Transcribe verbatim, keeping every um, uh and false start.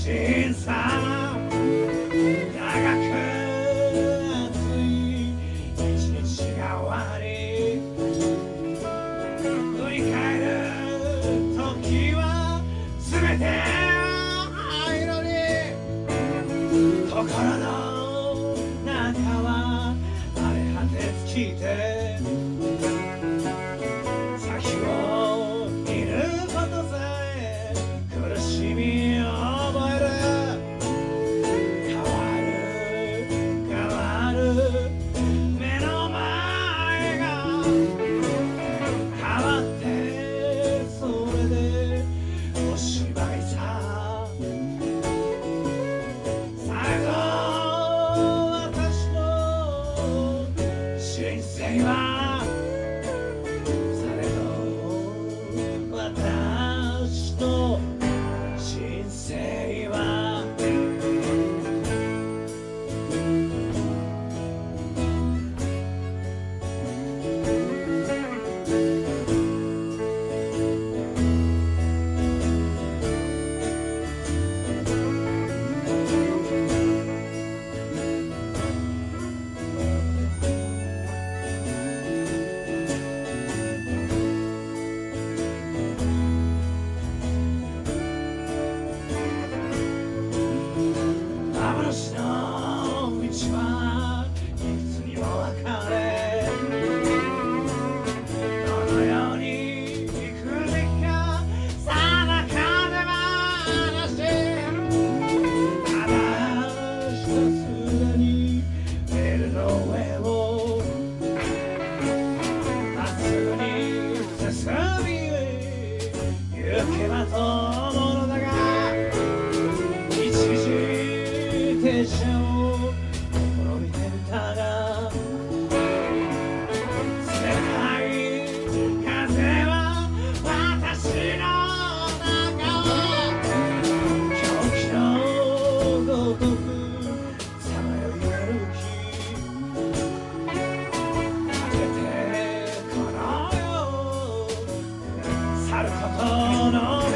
人生長く暑い一日が終わり振り返る時は全て彩り心の中は荒れ果て尽きて先を見ることさえ苦しみを覚える変わる変わる目の前が変わってそれでおしまいさ最後私の人生はされど私の人生は幻の道はいくつにも分かれどのように行くべきか定かではなしただひたすらにレールの上をまっすぐに進み行けばと思うのだが一時停車を試みてみたが冷たい風は私の中を狂気のごとくさまよい歩き果ててこの世を去ることの